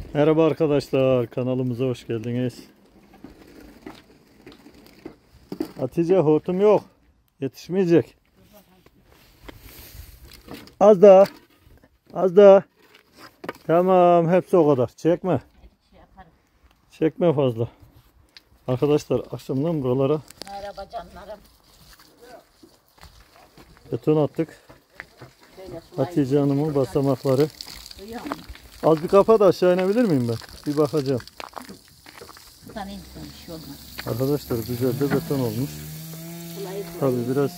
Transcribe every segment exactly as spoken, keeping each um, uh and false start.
Merhaba arkadaşlar, kanalımıza hoş geldiniz. Hatice, hortum yok, yetişmeyecek. Az daha, az daha. Tamam, hepsi o kadar. Çekme, çekme fazla. Arkadaşlar, akşamdan buralara merhaba canlarım. beton attık. Hatice Hanım'ın basamakları. Az bir kafa da aşağı inebilir miyim ben? Bir bakacağım. Tanıyım sen, bir şey olmaz. Arkadaşlar, güzel de beton olmuş. Tabii biraz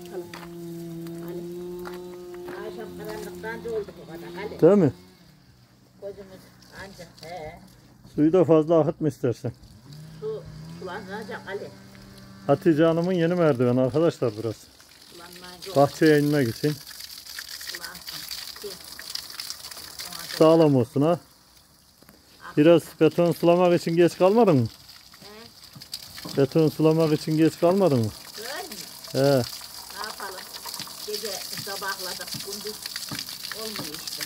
Akşam karanlıktan da olduk o kadar. Hadi. değil mi? Gözümüz ancak. He. Suyu da fazla akıtma istersen. Su sulanacak Ali. Hatice Hanım'ın yeni merdiveni arkadaşlar burası. Sulanmayacak. Bahçeye inmek için. Sulansın. Ki. Sağlam olsun ha. Biraz beton sulamak için geç kalmadın mı? He. Beton sulamak için geç kalmadın mı? Öyle mi? He. Ne yapalım? Gece sabahladık. Gündüz olmuyor işte.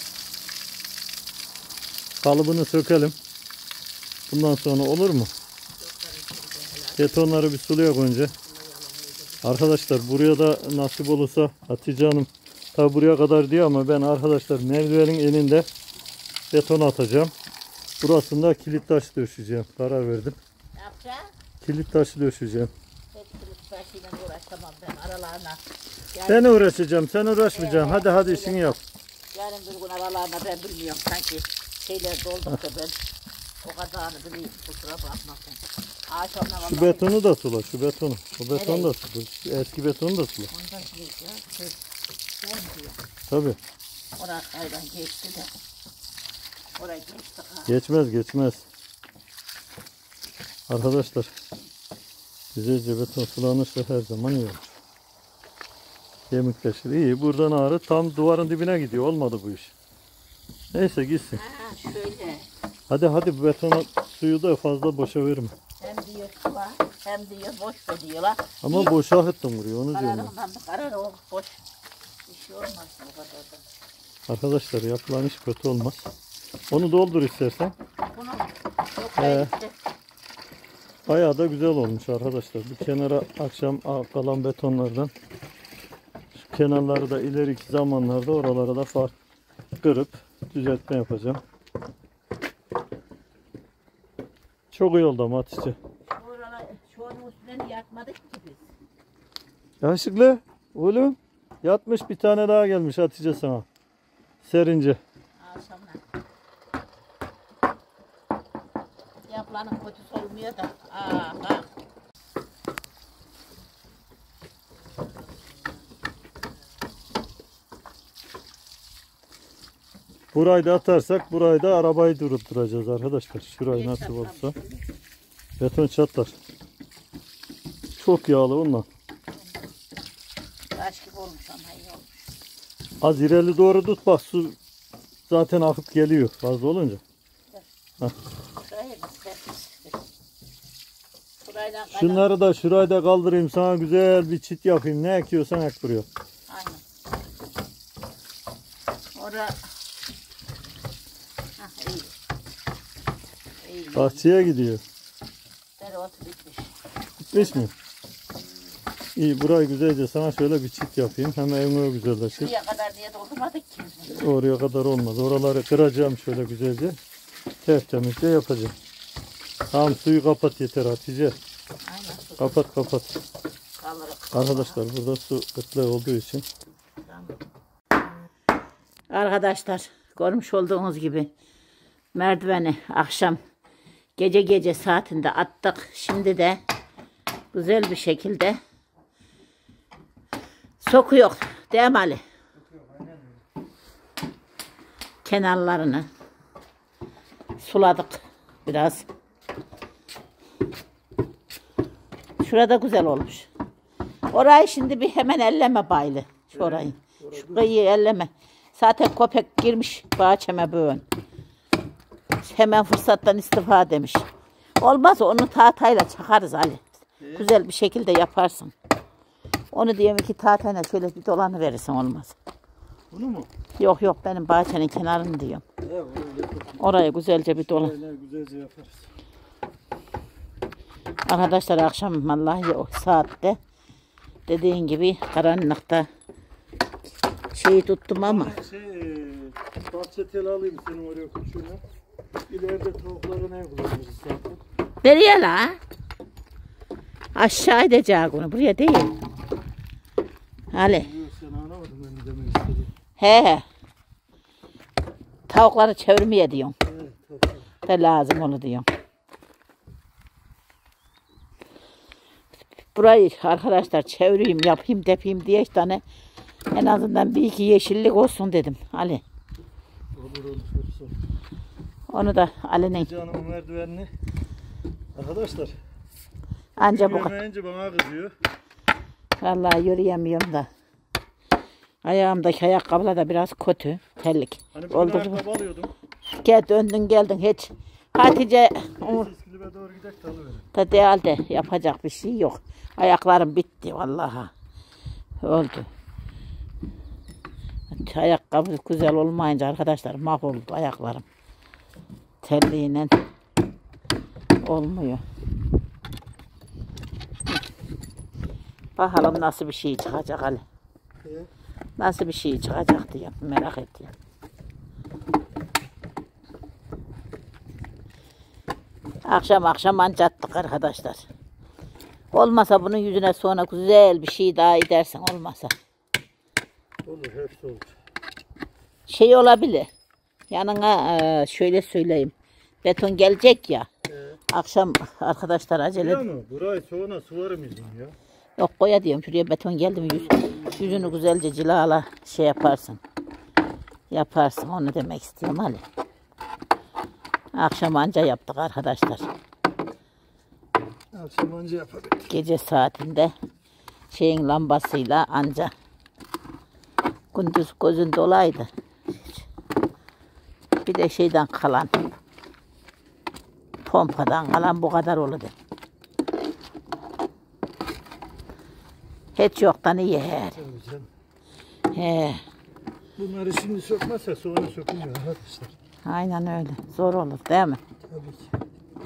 Kalıbını sökelim. Bundan sonra olur mu? Betonları bir sulayak önce. Arkadaşlar buraya da nasip olursa Hatice Hanım tabi buraya kadar diyor ama ben arkadaşlar merdivenin eninde beton atacağım. Burasında kilit taş döşeceğim. Karar verdim. Ne yapacaksın? Kilit taşı döşeceğim. Hep kilit taşıyla uğraşamam ben aralarına. Ben uğraşacağım, sen uğraşmayacaksın. Hadi hadi işini yap. Yarın bir gün aralarına ben bilmiyorum sanki şeyler doldukça ben o kadarını bileyim, kusura bakmasın. Akşamına Şu vallahi betonu da sula, şu betonu. O betonu da Nereye? sula. Şu eski betonu da sula. ondan şey ya, şey, ben diyor. Tabii. Oraya kaydan geçti de. Oraya geçti ha. Geçmez geçmez. Arkadaşlar güzelce beton sulanırsa her zaman iyi olur. Kemikleşir. İyi, buradan ağrı tam duvarın dibine gidiyor. Olmadı bu iş. Neyse gitsin. Ha şöyle. Hadi hadi bu betona suyu da fazla boşa verme. Hem diyor su var, hem diyor boş ver diyorlar. Ama boşa akıttım buraya, onu diyorum ben. Kararından bir karar o boş. Bir şey olmaz o kadar da. Arkadaşlar yapılan iş kötü olmaz. Onu doldur istersen. Bunu mu? Yok He. hayır işte. Bayağı da güzel olmuş arkadaşlar. Bu kenara akşam kalan betonlardan şu kenarları da ileriki zamanlarda oralara da fark kırıp düzeltme yapacağım. Çok iyi oldu ama Hatice. Şuralar, şunun üstüne yatmadık ki biz. Yaşıklı oğlum, yatmış bir tane daha gelmiş Hatice sana. Serince. Akşamlar. Yapılanın kötüsü olmuyor da. Aa bak. Burayı da atarsak burayı da arabayı durduracağız arkadaşlar. Şurayı nasip olursa. Beton çatlar. Çok yağlı onunla. Taş gibi olmuş ama iyi olmuş. Az ileri doğru tut bak, su zaten akıp geliyor fazla olunca. Şurayı mı serpmiş? Şurayla kalan- Şunları da şurayı da kaldırayım, sana güzel bir çit yapayım. Ne ekiyorsan ek buraya. Aynen. Orada. Hah iyi. İyi. Bahçeye gidiyor. Dereotu bitmiş. Bitmiş mi? İyi, burayı güzelce sana şöyle bir çit yapayım. Hem evime güzelleşir. Şuraya kadar diye doldurmadık ki. Oraya kadar olmaz. Oraları kıracağım şöyle güzelce. Tertemizce yapacağım. Tamam, suyu kapat yeter Hatice. Aynen. Su Kapat kapat. kalırık. Arkadaşlar burada su kıtlığı olduğu için. Arkadaşlar görmüş olduğunuz gibi merdiveni akşam gece gece saatinde attık. Şimdi de güzel bir şekilde sokuyor. Değil mi Ali? Kenarlarını suladık biraz. Şurada güzel olmuş. Orayı şimdi bir hemen elleme baylı. Şu orayı. Şu kıyıyı elleme. Zaten köpek girmiş bahçeme böyle. Hemen fırsattan istifa demiş. Olmaz, onu tahtayla çakarız Ali. Güzel bir şekilde yaparsın. Onu diyeyim ki tahtayla şöyle bir dolanı verirsin, olmaz. Bunu mu? Yok yok, benim bahçenin kenarını diyorum. Evet, Orayı güzelce bir dolan. Öyle güzelce yaparız. Arkadaşlar akşam vallahi o saatte dediğin gibi karanlıkta şeyi tuttum ama. Şey, bahçe tel alayım senin oraya kuşuna. İleride tavukları ne kullanırız zaten? Nereye la? Aşağı edecek onu, buraya değil. Hadi. Sen anlamadın ben demek istedim. He he. Tavukları çevirmeye diyorum. Evet, tabii. Da lazım onu diyorum. Burayı arkadaşlar çevireyim, yapayım, depeyim diye işte hani en azından bir iki yeşillik olsun dedim. Ali. Olur olur. olur. Onu da Ali'nin. Canımın merdivenini. Arkadaşlar. Anca bu kadar. Yürüyemeyince bana kızıyor. Vallahi yürüyemiyorum da. Ayağımdaki ayakkabılar da biraz kötü. Terlik. Hani bir Oldu. ayakkabı alıyordum. Gel döndün geldin hiç. Hatice Neyse İskilip'e doğru gidelim de alıverin. da değilde yapacak bir şey yok. Ayaklarım bitti vallahi. Oldu. Ayakkabı güzel olmayınca arkadaşlar mahvoldu ayaklarım. Terliğiyle olmuyor. Bakalım nasıl bir şey çıkacak Ali. Evet. Nasıl bir şey çıkacak diye merak ettim. Akşam akşam ancattık arkadaşlar. Olmasa bunun yüzüne sonra güzel bir şey daha edersen olmasa. Olur hepsi olur. Şey olabilir. Yanına e, şöyle söyleyeyim. Beton gelecek ya. Evet. Akşam arkadaşlar acele. Biliyor musun? Burayı sonra suvarım izin ya. Yok koya diyorum. Şuraya beton geldi mi yüz, yüzünü güzelce cilala şey yaparsın. Yaparsın onu demek istiyorum Ali. Akşam anca yaptık arkadaşlar. Akşam anca yapabildik. Gece saatinde şeyin lambasıyla anca. Gündüz gözün dolaydı. Bir de şeyden kalan. Pompadan kalan bu kadar oldu. Hiç yoktan iyi her. Tabii canım. He. Bunları şimdi sökmezse sonra sökülmüyor arkadaşlar. Aynen öyle. Zor olur değil mi? Tabii ki.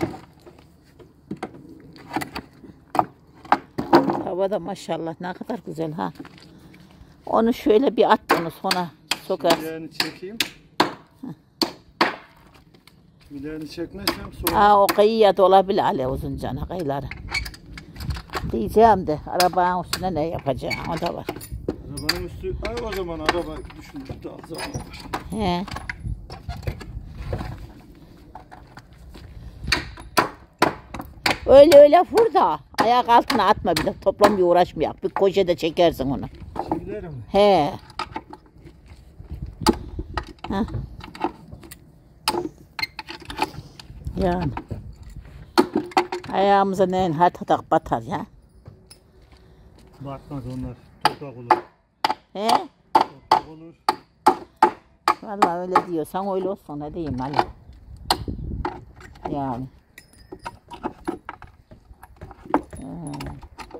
Hava da maşallah ne kadar güzel ha. Onu şöyle bir at bunu sonra sokar. Bileğini çekeyim. Bileğini çekmezsem sonra. Aa o kıyıya da olabilir Ali Uzuncan'a kıyıları. Diyeceğim de arabanın üstüne ne yapacağım o da var. Arabanın üstü. Ay o zaman araba düşündük de az zaman var. He. Öyle öyle vur da ayak altına atma bile toplam bir uğraşmayak. Bir koşede çekersin onu. Şeyler mi? He. Heh. Yani. Ayağımıza neyin her tatak batar ya. Batmaz onlar. Toprak olur. He? Toprak olur. Vallahi öyle diyorsan öyle olsun ne diyeyim Ali. Yani. Hmm.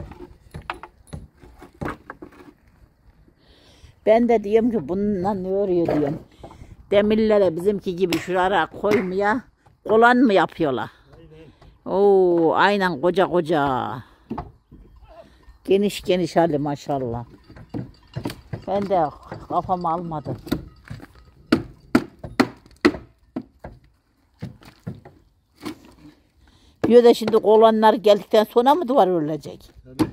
Ben de diyorum ki bununla ne örüyor diyorum. Demirlere bizimki gibi şuraya koymaya kolan mı yapıyorlar? Aynen. Oo, aynen koca koca. Geniş geniş hali maşallah. Ben de kafam almadı. Diyor da şimdi kolanlar geldikten sonra mı duvar örülecek? Tabii.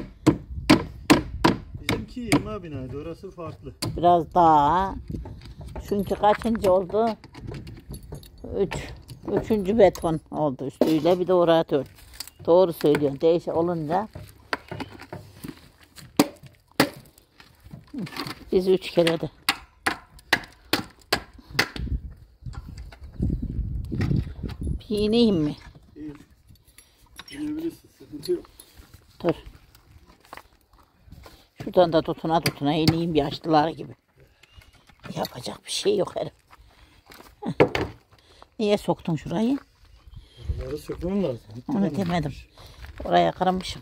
Bizimki yirmi binaydı. Orası farklı. Biraz daha. Çünkü kaçıncı oldu? Üç. Üçüncü beton oldu üstüyle bir de oraya dört. Doğru söylüyorsun. Değişik olunca. Biz üç kere de. Bir ineyim mi? İyi. Binebilirsin. Sıkıntı yok. Dur. Şuradan da tutuna tutuna ineyim yaşlılar gibi. Yapacak bir şey yok herif. Heh. Niye soktun şurayı? Bunları sökmem lazım. Onu demedim. Oraya kırmışım.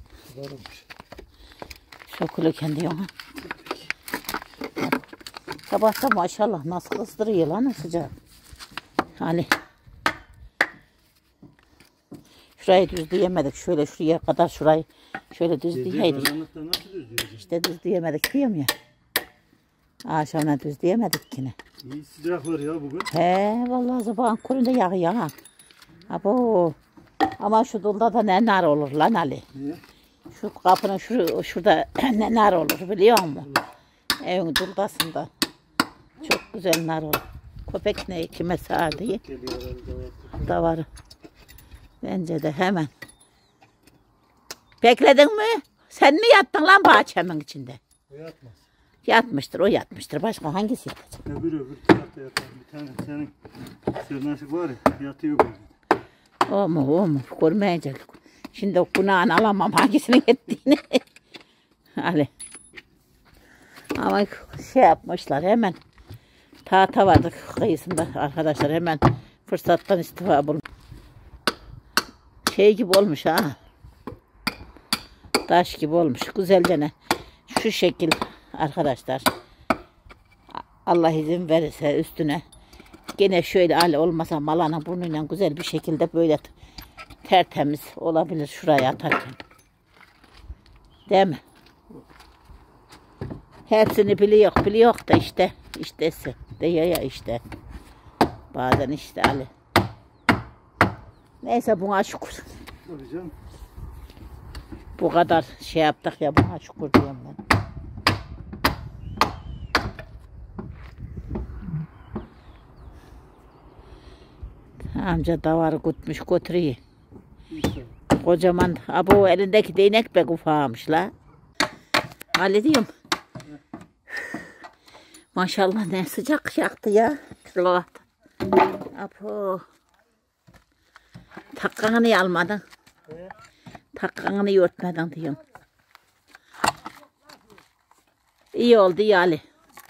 Varmış. Sökülürken diyorum ha. Sabahta maşallah nasıl kızdırıyor lan sıcak. Hani şurayı düzleyemedik. Şöyle şuraya kadar şurayı şöyle düzleyeydik. İşte düzleyemedik diyorum ya. Akşamına düzleyemedik yine. İyi sıcak var ya bugün. He vallahi sabahın köründe yağıyor ha. Abo. Ama şu dulda da ne nar olur lan Ali. Niye? Şu kapının şu, şurada ne nar olur biliyor musun? Evet. Evin duldasında. Çok güzel nar olur. Köpek ne kime sağır diye. Da var. Bence de hemen. Bekledin mi? Sen mi yattın lan bahçemin içinde? O yatmaz. Yatmıştır, o yatmıştır. Başka hangisi yatacak? Öbür öbür tarafta yatar. Bir tane senin sırnaşık var ya, yatıyor böyle. O mu o mu? Görmeyecek. Şimdi o günahını alamam hangisinin ettiğini. Ali. Ama şey yapmışlar hemen. Tahta vardı kıyısında arkadaşlar, hemen fırsattan istifa bulmuş. Şey gibi olmuş ha. Taş gibi olmuş. Güzelce ne? Şu şekil arkadaşlar. Allah izin verirse üstüne gene şöyle hali olmasa malana burnuyla güzel bir şekilde böyle tertemiz olabilir şuraya atarken. Değil mi? Hepsini biliyor, biliyor da işte iştesi diyor ya işte. Bazen işte Ali. Neyse buna şükür. Tabii canım. Bu kadar şey yaptık ya, buna şükür diyorum ben. Amca davarı gutmuş götürüyor. İşte. Kocaman abo elindeki değnek pek ufağmış la. Ali diyorum. Maşallah ne sıcak yaktı ya. Şurada. Abo. Takkanı niye almadın? He? Takkanı niye örtmedin diyorum. İyi oldu ya Ali.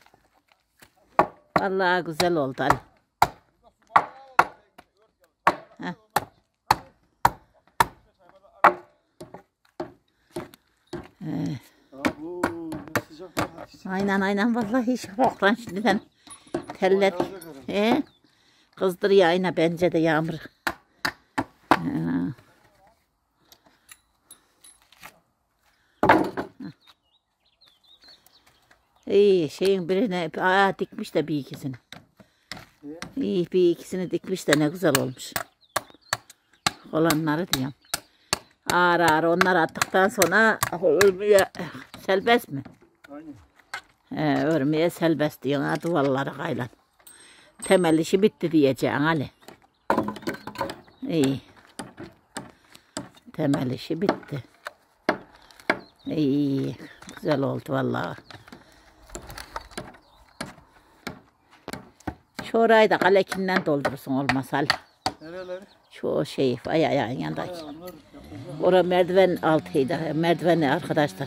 Vallahi güzel oldu Ali. Heh. Ee, Abo, ne sıcak var. aynen aynen vallahi iş yok lan şimdiden teller. He? Kızdırıyor aynen bence de yağmur. Ha. İyi şeyin birine aa, dikmiş de bir ikisini. İyi bir ikisini dikmiş de ne güzel olmuş. Olanları diyorum. Ağır ağır onları attıktan sonra örmeye serbest mi? Aynen. He, örmeye serbest diyorsun ha, duvarları kaylan. Temel işi bitti diyeceksin Ali. İyi. Temel işi bitti. İyi. Güzel oldu vallahi. Şu orayı da kalekinden doldurursun olmaz Ali. Nereleri? Şu şey ay ayağın yanındaki. Ha, onlar yapacağım. Orada merdiven altıydı. Merdiveni arkadaşlar.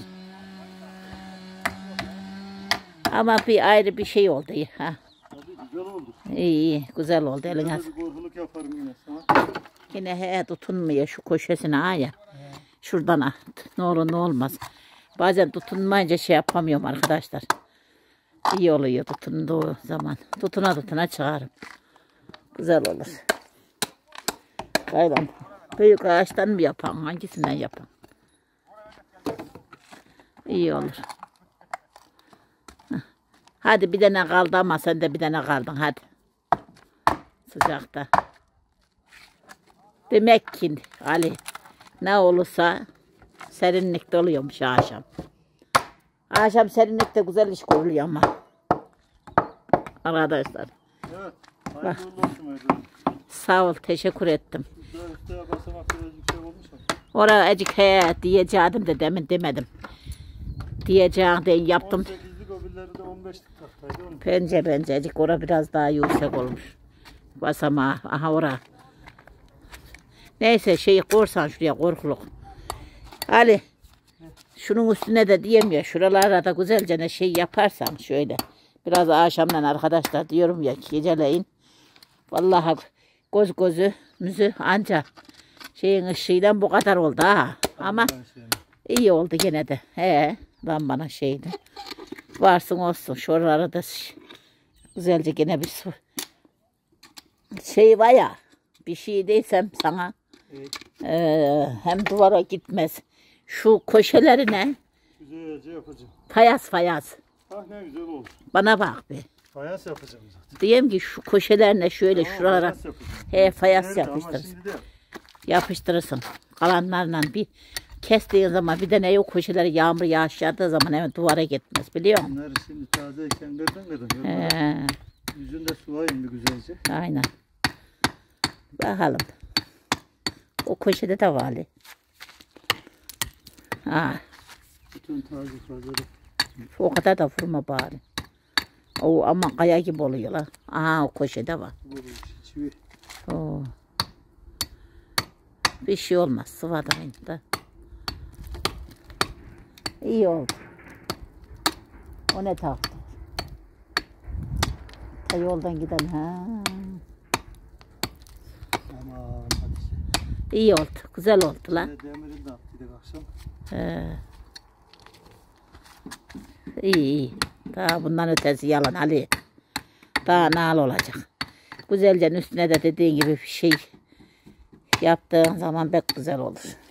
Ama bir ayrı bir şey oldu. Ha. Tabii güzel oldu. İyi iyi. Güzel oldu. Eline Ben de bir korkuluk yaparım yine sana. yine he tutunmuyor şu köşesine ha ya. Şuradan at. Ne olur ne olmaz. Bazen tutunmayınca şey yapamıyorum arkadaşlar. İyi oluyor tutunduğu zaman. Tutuna tutuna çıkarım. Güzel olur. Kaylan. Büyük ağaçtan mı yapan? Hangisinden yapan? İyi olur. Heh. Hadi bir tane kaldı ama sen de bir tane kaldın hadi. Sıcakta. Demek ki Ali ne olursa serinlikte oluyormuş akşam. Akşam serinlikte güzel iş kuruluyor ama. Arkadaşlar. Evet. Hayırlı uğurlu olsun Erdem. Sağ ol, teşekkür ettim. Güzel üstüne basamak biraz yüksek olmuş ama. Oraya acık he diyeceğim de demin demedim. Diyeceğim de yaptım. on sekizlik öbürleri de on beşlik taktaydı onun. Bence bence acık orada biraz daha yüksek olmuş. Basamağı. Aha ora. Neyse şeyi korsan şuraya korkuluk. Ali. Şunun üstüne de diyemiyor. Şuralara da güzelce ne şey yaparsan şöyle. Biraz akşamdan arkadaşlar diyorum ya geceleyin. Vallahi göz gözü müzü anca şeyin ışığıyla bu kadar oldu ha. Ama iyi oldu gene de. He, lan bana şeydi. Varsın olsun. Şuraları da Güzelce gene bir su. Şey var ya, bir şey değilsem sana Evet. eee, hem duvara gitmez. Şu köşelerine Güzelce yapacağım. fayaz fayaz. Ah ne güzel oldu. Bana bak be. Fayans yapacağım zaten. Diyeyim ki şu köşelerine şöyle Tamam, şuralara fayans yapacağım. he fayaz Nerede? Ama yapıştırırsın. şimdi de Yapıştırırsın. Kalanlarla bir kestiğin zaman bir de ne yok köşeleri yağmur yağış yağdığı zaman hemen duvara gitmez biliyor musun? bunları şimdi tazeyken kırdın kırdın. He, Yüzünde sulayayım bir güzelce. aynen. Bakalım. O köşede de var. Ha, Bütün taze tazeleri. o kadar da vurma bari. O ama kaya gibi oluyor la. Aha o köşede var. Bu çivi. Oo. Bir şey olmaz. Sıvadayım da. İyi oldu. O ne taktı? Ta yoldan giden ha. Aman hadi. İyi oldu. Güzel oldu lan. Şöyle demirini de attıydık akşam. He. İyi iyi. Daha bundan ötesi yalan Ali. Daha nal olacak. Güzelce üstüne de dediğin gibi bir şey yaptığın zaman pek güzel olur.